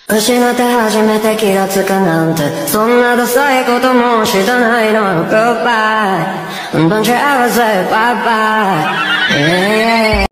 失って初めて気がつくなんて、そんなダサいことも知らないの。 Goodbye Don't you ever say bye bye、yeah, yeah, yeah.